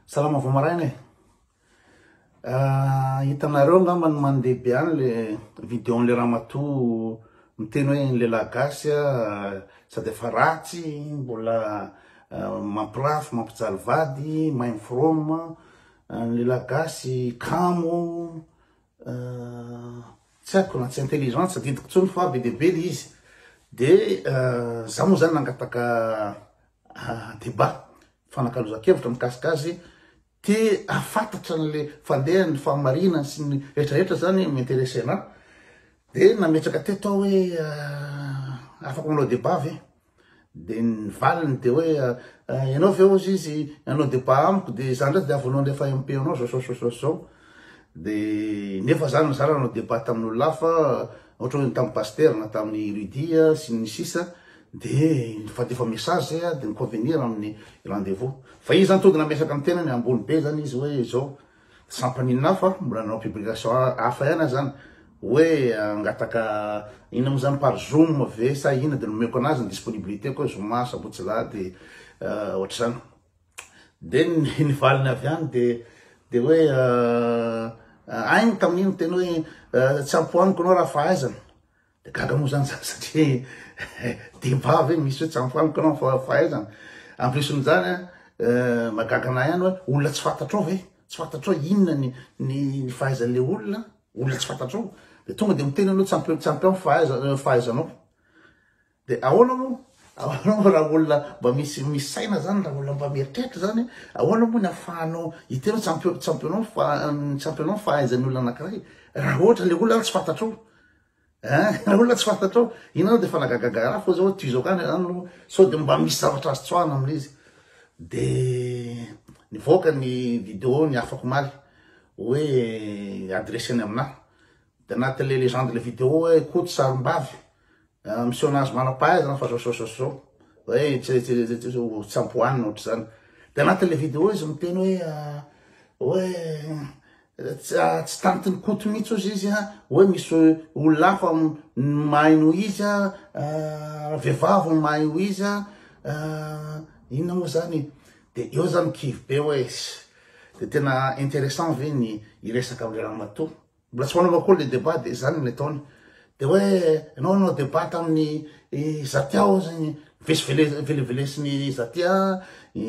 Salama vao maraina e. Hitanareo angamba ny mandeha any le vidéo le ramatoa miteny hoe ny lehilahy gasy sady efa ratsy, mbola mampirafy, mampijaly vady, mahay from, ny lehilahy gasy kamo, tsy haiko na tsy intelligence sady hitako tsony fa be dehibe le izy. De za moa zany nangataka débat fanakalozan-kevitra mikasika azy te afantatra n'le fandehany ny fahamarinana sy ny rehetrarehetra zany m'interesse anahy. De nametraka teto aho hoe afaka manao débat ve? De nivaliny de hoe ianao ve ozy izy nanao débat amiko de za ndraiky de avonao ndefa MP anao zao. De nefa zany zara nanao débat tamin'olo lafa ohatra hoe tamin'ny pasteur na tamin'ny Rudia sy ny sisa. De nifandefa message zay de niconvenir amin'ny rendez-vous. Fa izy zany tonga namesaka amin'ny tenany ambony be zany izy hoe zao sampaninina fa mbola nanao publication hafa ihany zany hoe angataka ina mo zany par Zoom ve sa ina de nomeko anazy ny disponibilité ko Zoom sabotsy za de ohatra zany. De nivaliny avy any de hoe aigny tamin'iny teny hoe tsy ampoaniko anao raha fahaizana. De gaga moa zany satria débat ve misy hoe tsy ampoaniko anao fahaizana. En plus n'izany magaga anahy ihany hoe olona tsy fantatrao ve? Tsy fantatrao inona ny fahaizan'le olona tsy fantatrao. De tonga de miteny anao tsy ampy fahaizanao. De ahoana moa raha olona mba misy saina zany, raha olona mba mieritreritra zany, ahoana moa ny ahafahanao hitena tsy ampy anao fahaizan'ny olona anankiray raha ohatra le olona tsy fantatrao. Raha olona tsy fantatrao, inona de fa nagagagaga raha fa zao tuizo kany zany so de mba misy zavatra azo tsoahana amin'izy. De nivoaka ny vidéo ny afako maly hoe adresseny aminahy. De anatin'le légende le vidéo hoe koto sarim-bavy miseho anazy manam-pahaizana fa zao hoe tsy ampoanina ohatra zany. De anatin'le vidéo izy miteny hoe tsy tantiny koto mihitsy ozy izy hoe misy olona hafa mahay noho izy vehivavy mahay noho izy inona moa zany. De eo zany kivy be hoe de tena intéressant ve ny iresaka am'le ramatoa. Mbola tsy manao koa le débat de zany ny ataony. De hoe anao débat tamin'ny Zatia zany velivelesiny Zatia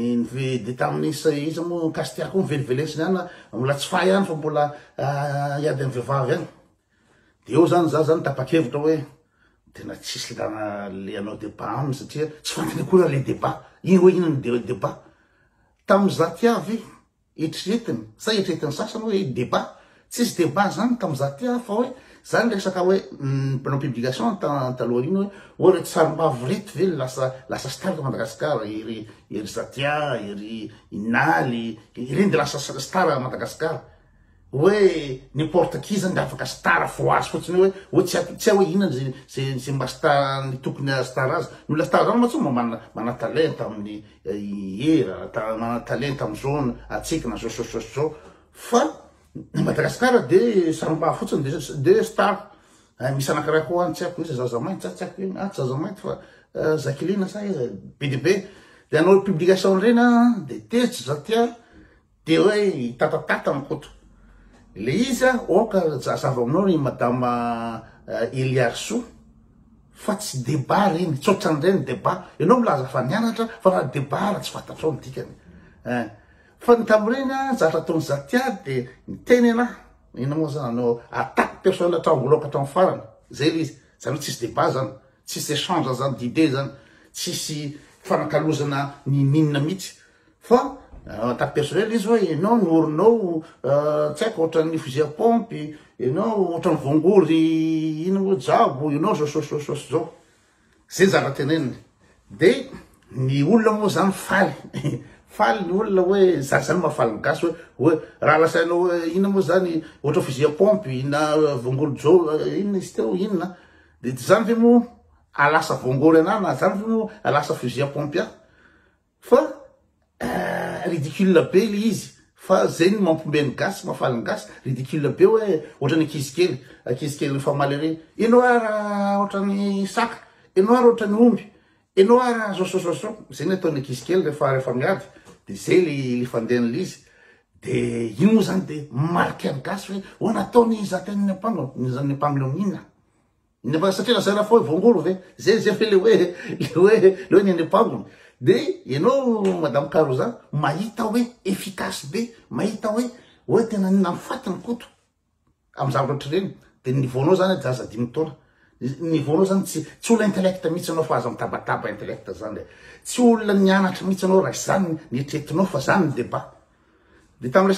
de tamin'ny izy moa Kastia koa velivelesiny ihany mbola tsy fahy ihany fa mbola iady amin'ny vehivavy ihany. De eo zany za zany tapa-kevitra hoe tena tsisy lana le anao débat aminy satria tsy fantany akory le débat. Ino hoe inona ny débat? Tamin'ny Zatia ve eritreretiny sa eritreretiny sasany hoe débat? Tsisy débat zany tamin'ny Zatia fa hoe zany resaka hoe mpanao publication taloha iny hoe reto sarim-bavy reto ve lasa star ta Madagasikara, ery Zatia, ery Inaly, ireny de lasa star a Madagasikara. Hoe n'importe qui zany de afaka star fo azy fotsiny hoe tsy hay hoe inona zay mba star ny tokony star azy. Ny olona star zany matsy mana talenta amin'ny hira, mana talenta amin'ny zona atsika na zao. Fa Madagasikara de sarim-bavy fotsiny de star. Misy anankiray koa tsy haiko izy zaza mainty tsy haiko iny tsy zaza mainty fa Zakilina sa be de be. De anao publication reny de tetsy Zatia de hoe tatatata mikoto. Le izy oka zava aminao ny madame Eliarso fa tsy débat reny, tsotran'ireny débat. Ianao milaza fa nianatra fa raha débat raha tsy fantatrao ny dikany. Fa ny tamin'ireny zatra ataon'ny Zatia de miteny anahy ina moa zany anao attaque personnelle hatramboloaka hatramin'ny farany. Zay le izy. Zany tsisy débat zany, tsisy échange zany d'idée zany, tsisy fanakalozana ninina mihitsy. Fa attaque personnelle izy hoe ianao norinao tsy haiko ohatran'ny fusil à pompe, ianao ohatran'ny vongory ino moa jabo, ianao zao. Zay zara teneniny. De ny olona moa zany faly. Faly ny olona hoe zany mahafaly gasy hoe raha lasainao hoe inona moa zany ohatra fusil à pompe na vongory inona izy teo inona. De zany ve moa alasa vongory anahy na zany ve moa alasa fusil à pompe ah. Fa ridicule be le izy. Fa zay ny mampiomben'ny gasy, mahafaly ny gasy, ridicule be hoe ohatran'ny ankizy kely famaly reny. Ianao raha ohatran'ny saka, ianao raha ohatran'ny omby, ianao raha zao. Zay ny ataon'ny ankizy kely rehefa miady. De zay le fandehan'le izy. de ino moa zany de mariky any gasy hoe oana ataony zaten'ny apango zany apango leo minina nefa satria lazara fa vongolo ve zay fe le hoe ny apango de ianao madame Caroza mahita hoe efficace be mahita hoe tena nina mifatiny koto amy zavatra reny de nivaonao zany jaza 10 taona nivaonao zany tsy olona intellect mihitsy anao fa aza mitabataba intellect zany tsy olona nianatra mihitsy anao raha zany nietretinao fa zany ny débat de tamin'ny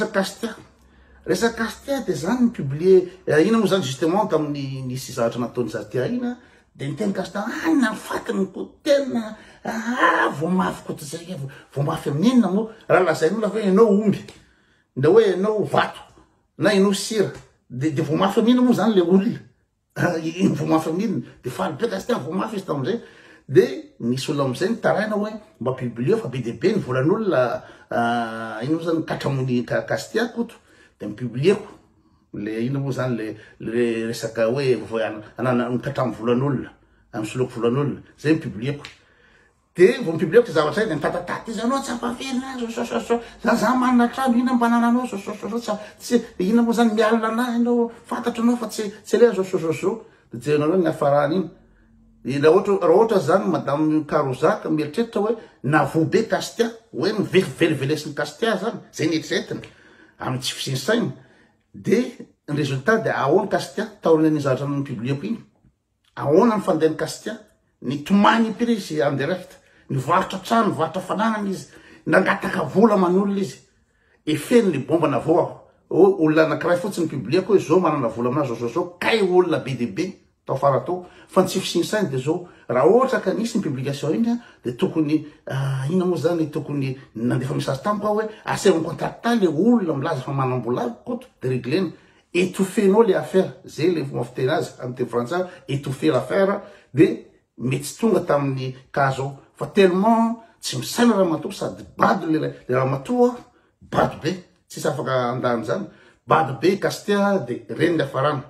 resaky castia de zany ny publier ina moa zany justement tamin'ny nisy zavatra nataony Zastia ina de niteny castia na fatiny ko tena voamafy koto zay voamafy amin'inona moa raha lazain'olona fa ianao omby na hoe ianao vato na ianao sira de voamafy amin'inona moa zany le olona iny voamafy amin'inona de faly be castia voamafy izy tamin'izay de nisy olona amizay nitaraina hoe mba publier fa be de be ny volan'olona ino moa zany katramony castia koto de mipublieko le ino moa zany le resaka hoe mikatramy volan'olona amsoloko volan'olona zay mipublieko de vo mipublieko ty zavatra zay de mitatataty izy anao tsy ampavelona za manana trano ina mbanananao tsy ina moa zany mialina anahy anao fantatro anao fa tsy le zo de jerenareo ny afarany iny raha ohatra zany madame Caroza ka mieritreritra hoe navobe castia hoe mivelivelesiny castia zany zay nietreretiny amy tsy fisinsainy de ny résultat de ahoany castia taoriny ny zavatra ny publieko iny ahoana ny fandehany castia nitomany piry izy en direct nivarotra trano nivarotra fananany izy nangataka vola man'olona izy efeny le bomba navoa olona anakiray fotsiny publieko hoe zao manana vola amina zao kay olona be de be tao fara tao fa tsy fisinsainy de zao raha ohatra ka nisy ny publication iny de tokony ina moa zany tokony nandefa message tamiko hoe asevony contracta le olona milaza fa manambola koto de régleny étouffenao le affaire zay le fomba fiteny azy amy teny frantsay étouffer l'affaire de mety tsy tonga tamin'ny kazo fa tellement tsy misaina raha matoa sady bady le raha matoa bady be tsisy afaka andany zany bady be castia de reny le afarana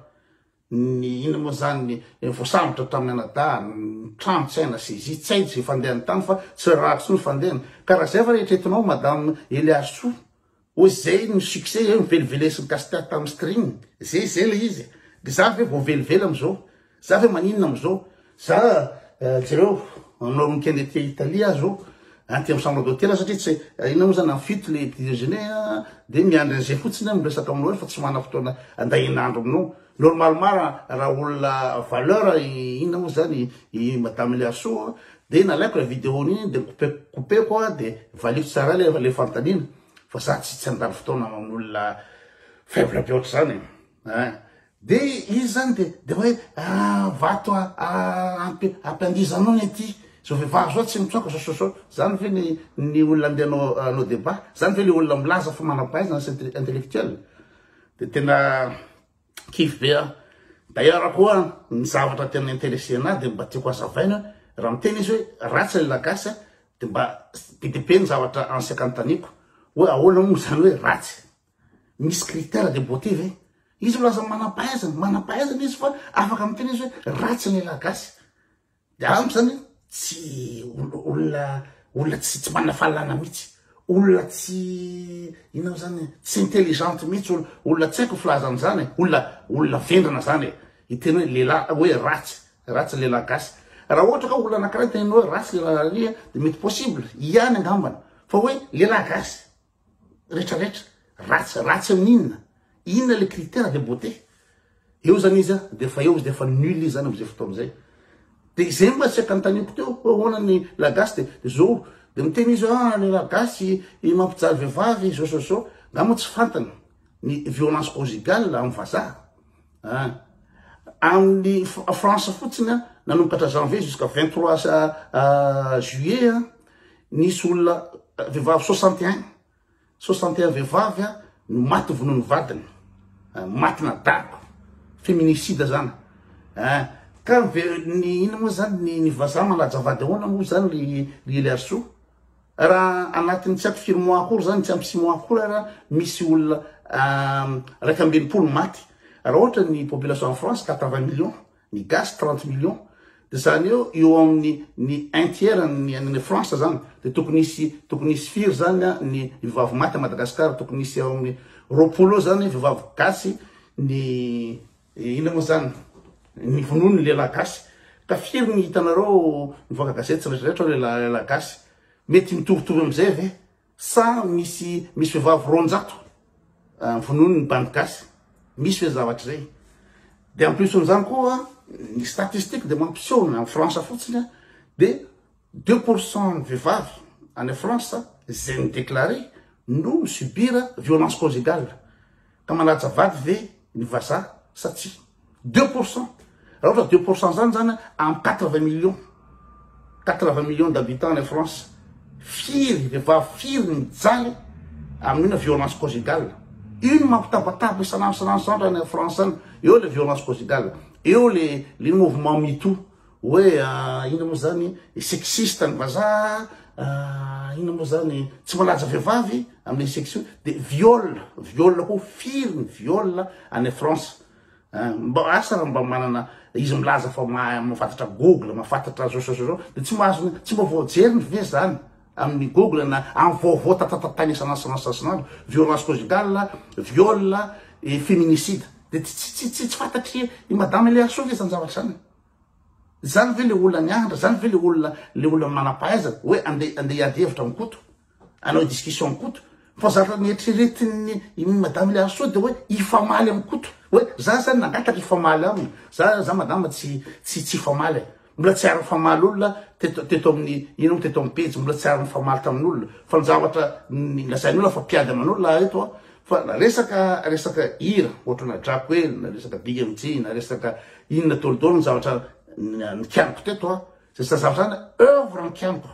ny ina moa zany voasambotra tamin'ny anada trano tsy aina sy tsy hainy sy fandehany tany fa tsy ratsy ny fandehany karaha zay fa rehetretinao madame Eliasso hoe zay ny succès zay mivelivelesiny castia tamin'ny string zay le izy de za ve voavelively amizao za ve maninona amizao za jereo anao mikende ty Italia zao anty amy chambre d'hôtel satria tsy ina moa zany amfito le petit déjeuner de miandry an'izay fotsiny miresaka aminao fa tsy mana fotoana andahinandro aminao normalement raha olona valeur ina moa zany madame Eliasso de nalaiko la vidéo iny de coupeko de valiko tsara le fantanina fa za tsy andalo fotoana amin'olona faible be ohatra zany de izy zany de hoe vato ampiandizanao ny aty zao vehivavy zao tsy mitsoka so zany ve ny olona andehanao débat zany ve le olona milaza fa manam-pahaizana sy intellectuel de tena kify be d'ailleurs koa ny zavatra tena intéressé anahy de mba tiako azavaina raha miteny izy hoe ratsy le lagasy de mba be ny zavatra ansiaka antaniko hoe ahoana moa zany hoe ratsy misy critère de beauté ve izy milaza manam-pahaizana izy fa afaka miteny izy hoe ratsy le lagasy de amy zany tsy olona tsy manana fahalalana mihitsy olona tsy ina zany tsy intelligente mihitsy olona tsy haiko filazany zany olona vendrana zany iteny hoe lehilahy hoe ratsy lehilahy gasy raha ohatra ka olona anakiray teny hoe ratsy lehilahy ria de mety possible ihany angambana fa hoe lehilahy gasy rehetrarehetra ratsy amin'inona inona le critère de beauté eo zany izy de fa eo izy de fa nul izy zany amizay fotoa amizay de zay mba tsy akantaniko teo hoana ny lagasy de zao de miteny izy le lagasy mampijaly vehivavy zao ngamo tsy fantany ny violence conjugale amy vazaha amin'ny France fotsiny nanomboka janvier jusqu'à 23 juillet nisy olona vehivavy 61 vehivavy no maty vonoiny vadiny maty nadako féminicide zany ka ny ina moa zany ny vazaha malaja vady ahoana moa zany ry Eliasso raha anatin'ny tsy ampy 4 mois akory zany tsy ampy 6 mois akory raha misy olona 280 maty raha ohatra ny population en France 80 millions ny gasy 30 millions de zany eo amin'ny un tiers ny France zany de tokony hisy firy zany ny vehivavy maty à Madagascar tokony hisy eo amin'ny 20 zany vehivavy gasy ny ina moa zany ny vonono ny lehilahy gasy ka firy ny hitanareo mivoaka gazety tsiraidraretra lehilahy gasy mety mitovitovy amizay ve sa misy vehivavy 200 vonono ny bande gasy misy hoe zavatra zay de en plus n'izany koa ny statistique de mampiseho en France fotsiny de 2% vehivavy en France zay ny déclaré no subir violence conjugale ka manaja vady ve ny vazaha sa tsy 2%. raha ohatra 2% zany en 80 millions d'habitants en France firy vehivavy firy mijaly amin'ny violence conjugale ino mampitabataba isanandro en France any eo le violence conjugale eo le mouvement MeToo hoe ino moa zany sexiste ny vazaha ino moa zany tsy malaza vehivavy amin'ny section de viol ko firy ny viol en France mba asa raha mba manana izy milaza fa mafantatra Google mafantatra zao de tsy mba voajery ny ve zany amin'ny Google na en vaovao tatatany isanandro violence conjugale viol et féminicide de tsy fantatry i madame le aso ve zany zavatra zany ve le olona niandra zany ve le olona manam-pahaizana hoe andeha hiady hevitra mikoto anao discussion mikoto fa zatra nieritreretiny madame le aso de hoe ifamaly amikoto hoe za zany nangataka ifamaly aminy za madame tsy famaly mbola tsy ary famaly olona teto amin'ny ino teto amin'ny pejy mbola tsy ary famaly tamin'olona fa ny zavatra lazainy olona fa mpiady amin'olona eto fa resaka hira ohatra na drakoely na resaka big mg na resaka inona tolotolo ny zavatra ny kianiko teto zay zavatra zany œuvre ny kianiko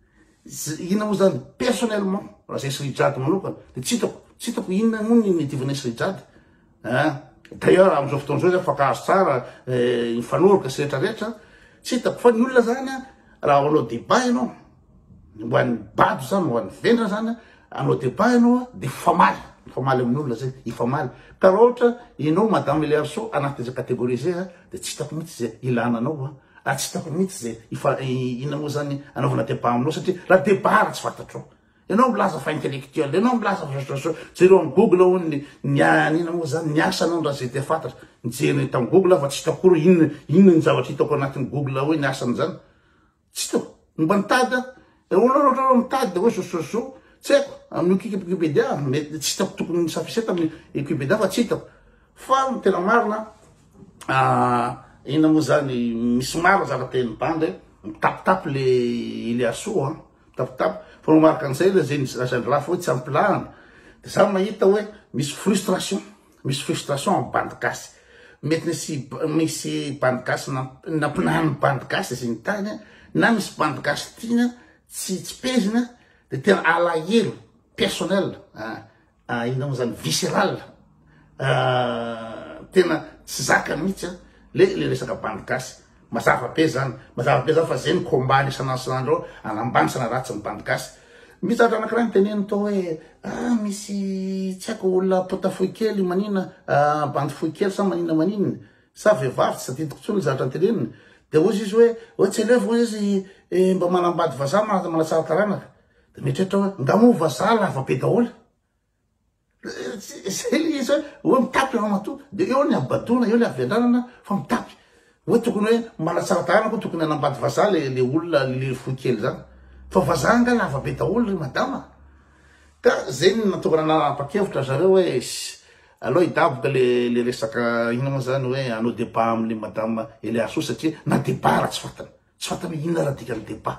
ina moa zany personnellement raha zay Srijady manokana de tsy hitako inona moa ny divana Srijady d'ailleurs am'izao fotoana zao zay fakazo tsara ny fanoroka sy rehetrarehetra tsy hitako fa ny olona zany raha anao débat ianao ho an'ny bado zany ho an'ny vendra zany anao débat ianao de famaly amin'olona zay ifamaly ka raha ohatra ianao madame le arceau anaty zay catégorie zay de tsy hitako mihitsy zay ilananao tsy hitako mihitsy zay ina moa zany anaovana débat aminao satria raha débat raha tsy fantatrao ianao milaza fa intellectuel ianao milaza fa jereo amin'ny Google ony ina moa zany niasa anao raha zay de fantatra nijery tamin'ny Google fa tsy hitako inona ny zavatra hitako anatin'ny Google hoe niasany zany tsy hitako mba nitady olona mitady de hoe sososo tsy haiko amin'ny Wikipédia mety tsy hitako tokony misafiseta amin'ny Wikipédia fa tsy hitako fa tena marina ina moa zany misy maro zavateny bande mitapitapy le aso mitapitapy fa mamaraka an'izay le zay raha fa hoe tsy ampilahana de za mahita hoe misy frustration en bande gasy mety misy bande gasy nampinahany bande gasy zay ny tany na misy bande gasy tiana tsy pezina de tena alahelo personnel ina moa zany viscéral tena tsy zaka mihitsy le resaka bande gasy mazava be zany fa zay ny combat isanandro anambany sanaratsy ny bande gasy misy zavatra anankiray nyteneny tao hoe misy tsy haiko olona pota fohy kely manina bande fohy kely sa maninona sa vehivavy tsy tadidiko tsony zavatra nyteneniny de ozy izy hoe tsy alevo izy mba manambady vazaha manatsara taranaka de mieritreritra hoe ngamo vazaha lava be daholo zay le izy hoe mitapy ramatoa de eo ny abadona eo le avendranana fa mitapy hoe tokony hoe manatsara taranaka tokony anambady vazaha le olona le fohy kely zany fa vazaha nga lava be daholo ry madama ka zay ny natokana nanapa-kevitra zareo hoe aloha hidaboka le resaka ina moa zany hoe anao débat amin'ny madame Eliaso satria na débat raha tsy fantany inona raha dikany débat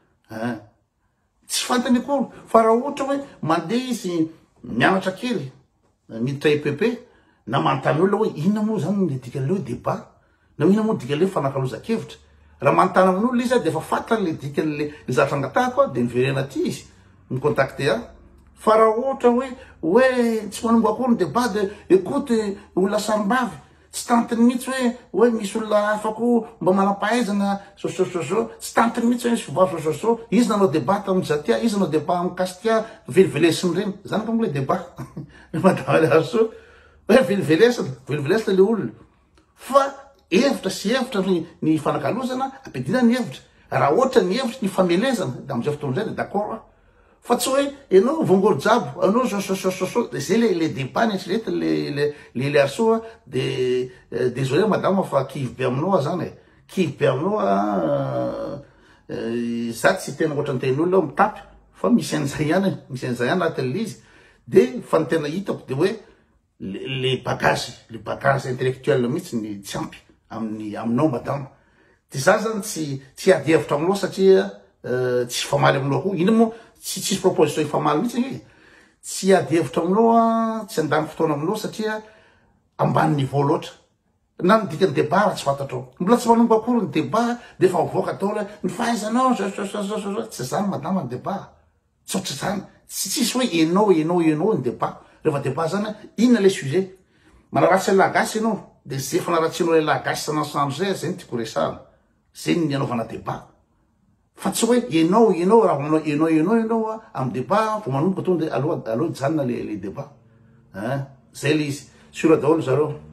tsy fantany akory fa raha ohatra hoe mandeha izy mianatra kely miditra EPP na manontany olona hoe inona moa zany le dikan'le hoe débat na inona moa dikan'le fanakaloza-kevitra raha manontany amin'olona izy de efa fantany le dikan'le zavatra angatahako de miverena aty izy micontacte fa raha ohatra hoe tsy manombo akory ny débat de écoute olona sarimbavy tsy tantiny mihitsy hoe misy olona afako mba manam-pahaizana sosososo tsy tantiny mihitsy hoe misy vivavy sososo izy nanao débat tamin'ny zatia izy nanao débat amin'ny kastia velivelesiny reny zany fa mole débat madame Eliaso hoe velivelesina le olona fa hevitra sy hevitra ny fanakalozana ampidina ny hevitra raha ohatra ny hevitra ny famelezana da amizay fotoan'izay de d'accord fa tsy hoe ianao vongolo jabo anao so de zay le débat ny eritrereto le arsoa de désolé madame fa kivy be aminao zany kivy be aminao za tsy tena ohatrany tenin'olona aho mitapy fa misy an'izay ihany anatin'le izy de fa ny tena hitako de hoe le bagage intellectuel mihitsy ny tsy ampy aminao madame de za zany tsy ady hevitra aminao satria tsy famaly aminao koa ino moa tsy proposition ifamaly mihitsy izy tsy ady hevitra aminao tsy andany fotoana aminao satria ambany niveau loatra na ny dikany débat raha tsy fantatrao mbola tsy manombo akory ny débat de fa mivoaka atao le ny fahaizanao tsy zany madama ny débat tsotra zany tsisy hoe enao ny débat rehefa débat zany inona le sujet manaratsy la gasy ianao de zay fanaratsianao le la gasy sanasandro zay zay ny tiako resahana zay ny anaovana débat fa tsy hoe enao raha manao enao amy débat vo manomboka tonga de aloha janona le débat zay le izy sura daholo zareo